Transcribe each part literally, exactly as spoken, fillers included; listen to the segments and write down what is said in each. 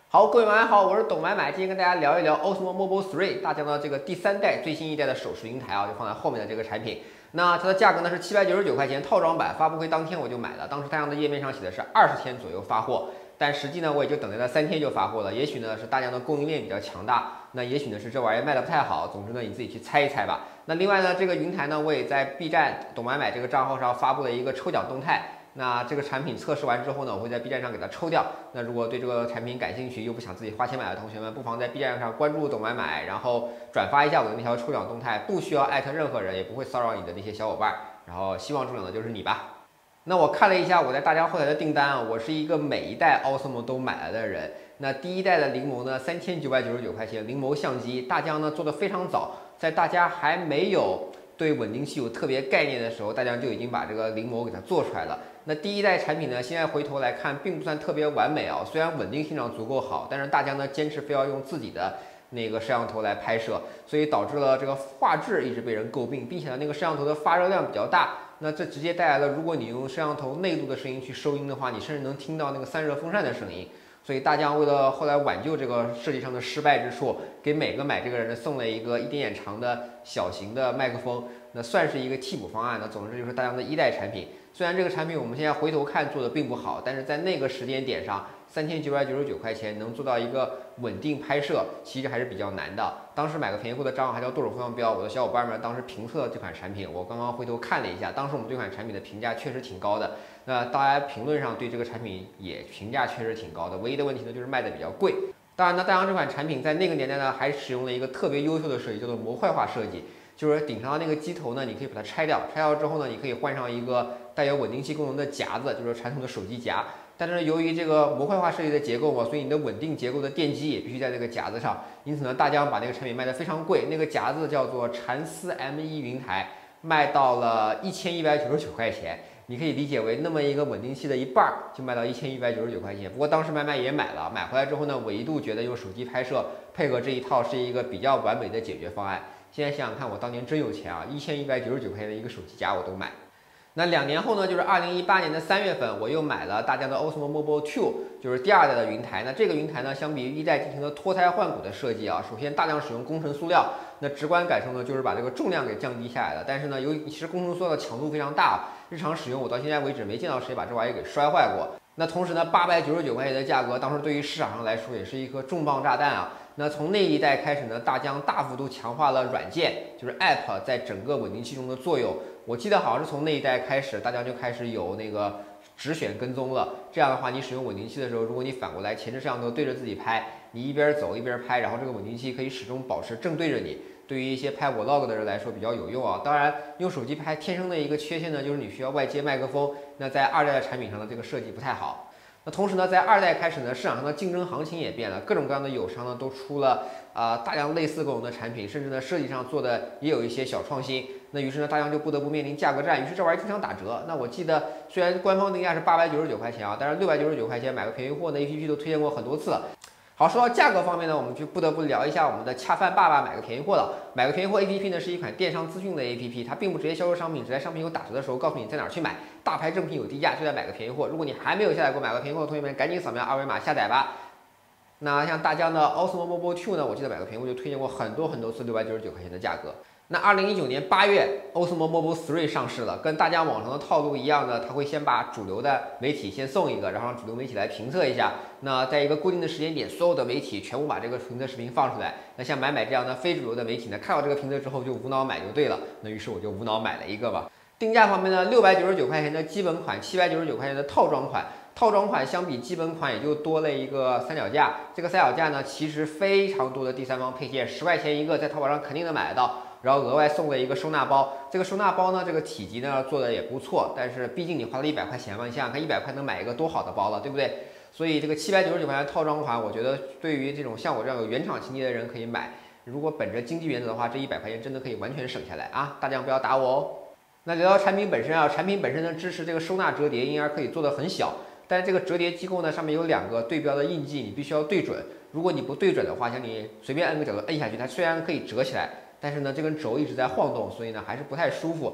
好，各位晚上好，我是懂买买，今天跟大家聊一聊 Osmo Mobile 三，大疆的这个第三代最新一代的手持云台啊，就放在后面的这个产品。那它的价格呢是七百九十九块钱套装版，发布会当天我就买了，当时大疆的页面上写的是二十天左右发货，但实际呢我也就等待了三天就发货了。也许呢是大疆的供应链比较强大，那也许呢是这玩意儿卖的不太好。总之呢你自己去猜一猜吧。那另外呢这个云台呢我也在 B 站懂买买这个账号上发布了一个抽奖动态。那这个产品测试完之后呢，我会在 B 站上给它抽掉。那如果对这个产品感兴趣又不想自己花钱买的同学们，不妨在 B 站上关注懂买买，然后转发一下我的那条抽奖动态，不需要艾特任何人，也不会骚扰你的那些小伙伴。然后希望中奖的就是你吧。那我看了一下我在大疆后台的订单啊，我是一个每一代 Osmo 都买来的人。那第一代的灵眸呢，三千九百九十九块钱，灵眸相机，大疆呢做的非常早，在大家还没有对稳定器有特别概念的时候，大疆就已经把这个灵眸给它做出来了。那第一代产品呢，现在回头来看，并不算特别完美啊。虽然稳定性上足够好，但是大疆呢坚持非要用自己的那个摄像头来拍摄，所以导致了这个画质一直被人诟病，并且呢那个摄像头的发热量比较大。那这直接带来了，如果你用摄像头内部的声音去收音的话，你甚至能听到那个散热风扇的声音。所以大疆为了后来挽救这个设计上的失败之处，给每个买这个人呢送了一个一点点长的小型的麦克风，那算是一个替补方案呢。总之这就是大疆的一代产品。虽然这个产品我们现在回头看做的并不好，但是在那个时间点上，三千九百九十九块钱能做到一个稳定拍摄，其实还是比较难的。当时买个便宜货的账号还叫剁手风向标，我的小伙伴们当时评测了这款产品，我刚刚回头看了一下，当时我们对这款产品的评价确实挺高的。那大家评论上对这个产品也评价确实挺高的，唯一的问题呢就是卖的比较贵。当然呢，大疆这款产品在那个年代呢，还使用了一个特别优秀的设计，叫做模块化设计。就是顶上的那个机头呢，你可以把它拆掉，拆掉之后呢，你可以换上一个带有稳定器功能的夹子，就是传统的手机夹。但是由于这个模块化设计的结构嘛，所以你的稳定结构的电机也必须在这个夹子上。因此呢，大疆把那个产品卖得非常贵，那个夹子叫做蚕丝 M 一 云台，卖到了一千一百九十九块钱。你可以理解为那么一个稳定器的一半就卖到一千一百九十九块钱。不过当时买买也买了，买回来之后呢，我一度觉得用手机拍摄配合这一套是一个比较完美的解决方案。现在想想看，我当年真有钱啊！一千一百九十九块钱的一个手机夹我都买。那两年后呢，就是二零一八年的三月份，我又买了大疆的 Osmo Mobile 二，就是第二代的云台。那这个云台呢，相比于一代进行了脱胎换骨的设计啊。首先大量使用工程塑料，那直观感受呢，就是把这个重量给降低下来了。但是呢，由于其实工程塑料的强度非常大，日常使用我到现在为止没见到谁把这玩意儿给摔坏过。那同时呢，八百九十九块钱的价格，当时对于市场上来说也是一颗重磅炸弹啊。那从那一代开始呢，大疆大幅度强化了软件，就是 App 在整个稳定器中的作用。我记得好像是从那一代开始，大疆就开始有那个直选跟踪了。这样的话，你使用稳定器的时候，如果你反过来前置摄像头对着自己拍，你一边走一边拍，然后这个稳定器可以始终保持正对着你。对于一些拍 Vlog 的人来说比较有用啊。当然，用手机拍天生的一个缺陷呢，就是你需要外接麦克风。那在二代的产品上的这个设计不太好。那同时呢，在二代开始呢，市场上的竞争行情也变了，各种各样的友商呢都出了啊、呃、大量类似功能的产品，甚至呢设计上做的也有一些小创新。那于是呢，大疆就不得不面临价格战，于是这玩意儿经常打折。那我记得虽然官方定价是八百九十九块钱啊，但是六百九十九块钱买个便宜货的 A P P 都推荐过很多次了。好，说到价格方面呢，我们就不得不聊一下我们的恰饭爸爸买个便宜货了。买个便宜货 A P P 呢是一款电商资讯的 A P P， 它并不直接销售商品，只在商品有打折的时候告诉你在哪儿去买。大牌正品有低价，就在买个便宜货。如果你还没有下载过买个便宜货的同学们，赶紧扫描二维码下载吧。那像大疆的 Osmo Mobile 二呢，我记得买个便宜货就推荐过很多很多次六百九十九块钱的价格。那二零一九年八月 ，Osmo Mobile 三上市了，跟大疆网上的套路一样呢，它会先把主流的媒体先送一个，然后让主流媒体来评测一下。那在一个固定的时间点，所有的媒体全部把这个评测视频放出来。那像买买这样的非主流的媒体呢，看到这个评测之后就无脑买就对了。那于是我就无脑买了一个吧。定价方面呢，六百九十九块钱的基本款，七百九十九块钱的套装款。套装款相比基本款也就多了一个三脚架。这个三脚架呢，其实非常多的第三方配件，十块钱一个，在淘宝上肯定能买得到。然后额外送了一个收纳包，这个收纳包呢，这个体积呢做的也不错，但是毕竟你花了一百块钱嘛，你想想看，一百块能买一个多好的包了，对不对？所以这个七百九十九块钱套装款，我觉得对于这种像我这样有原厂情节的人可以买。如果本着经济原则的话，这一百块钱真的可以完全省下来啊！大家不要打我哦。那聊到产品本身啊，产品本身呢支持这个收纳折叠，因而可以做的很小。但是这个折叠机构呢，上面有两个对标的印记，你必须要对准。如果你不对准的话，像你随便按个角度摁下去，它虽然可以折起来。但是呢，这根轴一直在晃动，所以呢还是不太舒服。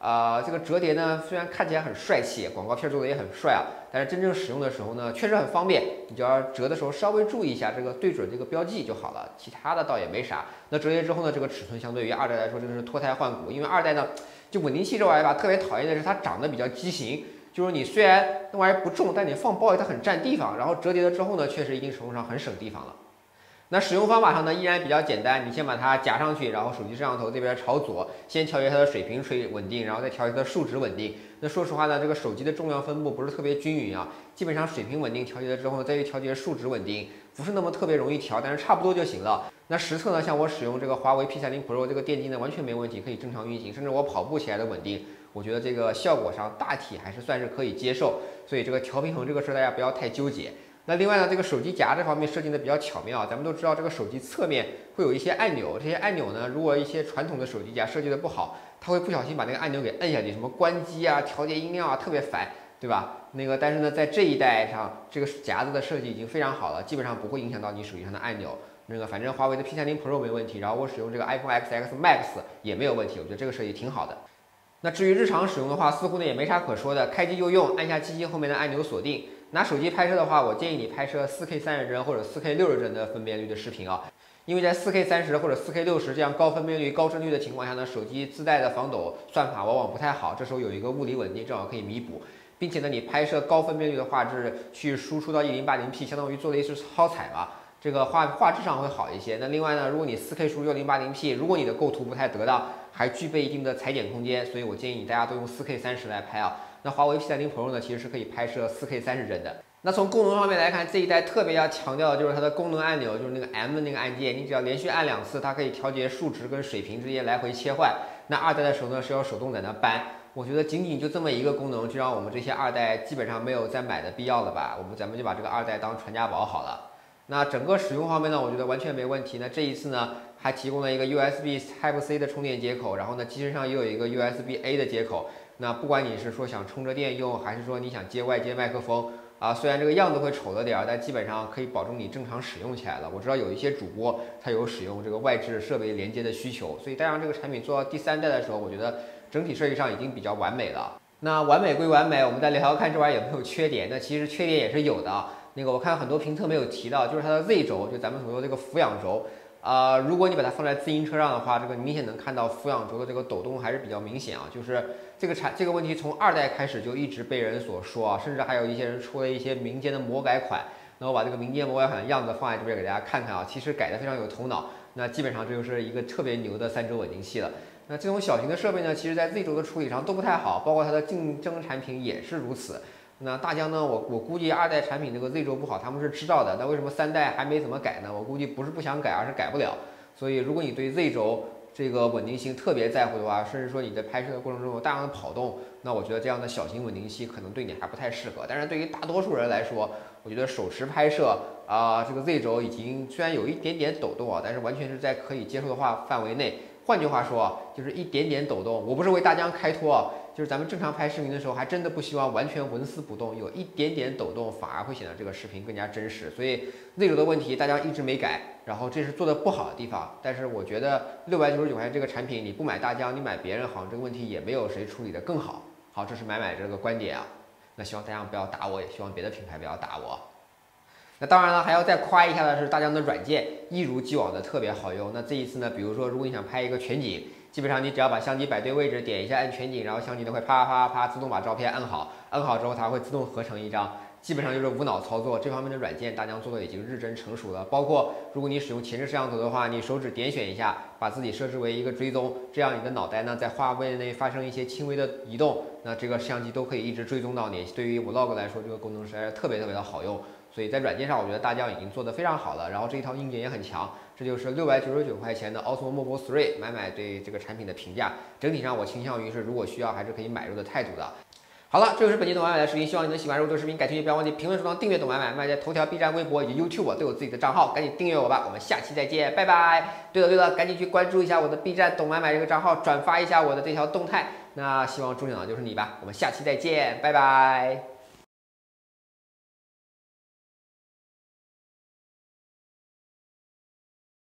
呃，这个折叠呢，虽然看起来很帅气，广告片做的也很帅啊，但是真正使用的时候呢，确实很方便。你只要折的时候稍微注意一下这个对准这个标记就好了，其他的倒也没啥。那折叠之后呢，这个尺寸相对于二代来说真的是脱胎换骨，因为二代呢，就稳定器这玩意儿吧，特别讨厌的是它长得比较畸形，就是你虽然那玩意儿不重，但你放包里它很占地方，然后折叠了之后呢，确实一定程度上很省地方了。那使用方法上呢，依然比较简单，你先把它夹上去，然后手机摄像头这边朝左，先调节它的水平垂稳定，然后再调节它的竖直稳定。那说实话呢，这个手机的重量分布不是特别均匀啊，基本上水平稳定调节了之后呢，再去调节竖直稳定，不是那么特别容易调，但是差不多就行了。那实测呢，像我使用这个华为 P 三十 Pro 这个电机呢，完全没问题，可以正常运行，甚至我跑步起来的稳定，我觉得这个效果上大体还是算是可以接受。所以这个调平衡这个事大家不要太纠结。那另外呢，这个手机夹这方面设计的比较巧妙，咱们都知道这个手机侧面会有一些按钮，这些按钮呢，如果一些传统的手机夹设计的不好，它会不小心把那个按钮给摁下去，什么关机啊、调节音量啊，特别烦，对吧？那个但是呢，在这一代上，这个夹子的设计已经非常好了，基本上不会影响到你手机上的按钮。那个反正华为的 P 三十 Pro 没问题，然后我使用这个 iPhone X S Max 也没有问题，我觉得这个设计挺好的。那至于日常使用的话，似乎呢也没啥可说的，开机就用，按下机器后面的按钮锁定。拿手机拍摄的话，我建议你拍摄 四K 三十帧或者 四K 六十帧的分辨率的视频啊，因为在 四K 三十或者 四K 六十这样高分辨率、高帧率的情况下呢，手机自带的防抖算法往往不太好，这时候有一个物理稳定正好可以弥补，并且呢，你拍摄高分辨率的画质去输出到 一零八零P， 相当于做了一次超采嘛。这个画画质上会好一些。那另外呢，如果你 四K 输出 一零八零P， 如果你的构图不太得当，还具备一定的裁剪空间，所以我建议你大家都用 四K 三十来拍啊。那华为 P 三十 Pro 呢，其实是可以拍摄 四K 三十帧的。那从功能方面来看，这一代特别要强调的就是它的功能按钮，就是那个 M 的那个按键，你只要连续按两次，它可以调节竖直跟水平之间来回切换。那二代的时候呢，是要手动在那扳。我觉得仅仅就这么一个功能，就让我们这些二代基本上没有再买的必要了吧？我们咱们就把这个二代当传家宝好了。那整个使用方面呢，我觉得完全没问题。那这一次呢，还提供了一个 U S B Type C 的充电接口，然后呢，机身上也有一个 U S B A 的接口。那不管你是说想充着电用，还是说你想接外接麦克风啊，虽然这个样子会丑了点儿，但基本上可以保证你正常使用起来了。我知道有一些主播他有使用这个外置设备连接的需求，所以当然这个产品做到第三代的时候，我觉得整体设计上已经比较完美了。那完美归完美，我们再聊聊看这玩意儿有没有缺点。那其实缺点也是有的。那个我看很多评测没有提到，就是它的 Z 轴，就咱们所说的这个俯仰轴。啊、呃，如果你把它放在自行车上的话，这个明显能看到俯仰轴的这个抖动还是比较明显啊。就是这个产这个问题从二代开始就一直被人所说啊，甚至还有一些人出了一些民间的魔改款。那我把这个民间魔改款的样子放在这边给大家看看啊，其实改的非常有头脑。那基本上这就是一个特别牛的三轴稳定器了。那这种小型的设备呢，其实在 Z 轴的处理上都不太好，包括它的竞争产品也是如此。那大疆呢？我我估计二代产品这个 Z 轴不好，他们是知道的。那为什么三代还没怎么改呢？我估计不是不想改，而是改不了。所以如果你对 Z 轴这个稳定性特别在乎的话，甚至说你在拍摄的过程中有大量的跑动，那我觉得这样的小型稳定器可能对你还不太适合。但是对于大多数人来说，我觉得手持拍摄啊、呃，这个 Z 轴已经虽然有一点点抖动啊，但是完全是在可以接受的话范围内。换句话说，就是一点点抖动。我不是为大疆开脱啊，就是咱们正常拍视频的时候，还真的不希望完全纹丝不动，有一点点抖动反而会显得这个视频更加真实。所以 Z 轴的问题大家一直没改，然后这是做的不好的地方。但是我觉得六百九十九块钱这个产品，你不买大疆，你买别人，好像这个问题也没有谁处理的更好。好，这是买买这个观点啊。那希望大家不要打我，也希望别的品牌不要打我。那当然了，还要再夸一下的是大疆的软件，一如既往的特别好用。那这一次呢，比如说如果你想拍一个全景，基本上你只要把相机摆对位置，点一下按全景，然后相机呢会啪啪啪自动把照片按好，按好之后它会自动合成一张，基本上就是无脑操作。这方面的软件大疆做的已经日臻成熟了。包括如果你使用前置摄像头的话，你手指点选一下，把自己设置为一个追踪，这样你的脑袋呢在画面内发生一些轻微的移动，那这个相机都可以一直追踪到你。对于 vlog 来说，这个功能实在是特别特别的好用。所以在软件上，我觉得大疆已经做得非常好了，然后这一套硬件也很强，这就是六百九十九块钱的 Osmo Mobile 三买买对这个产品的评价。整体上我倾向于是如果需要还是可以买入的态度的。好了，这就是本期懂买买的视频，希望你能喜欢。如果对视频感兴趣，不要忘记评论、收藏、订阅懂买买。卖在头条、B 站、微博以及 YouTube 都有自己的账号，赶紧订阅我吧。我们下期再见，拜拜。对了对了，赶紧去关注一下我的 B 站懂买买这个账号，转发一下我的这条动态。那希望中奖的就是你吧。我们下期再见，拜拜。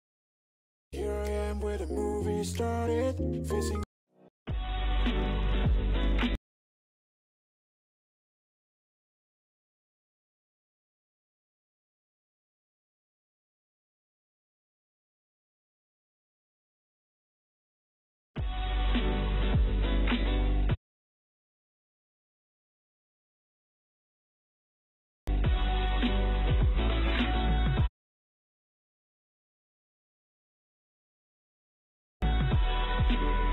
Here I am where the movie started, facing 拜。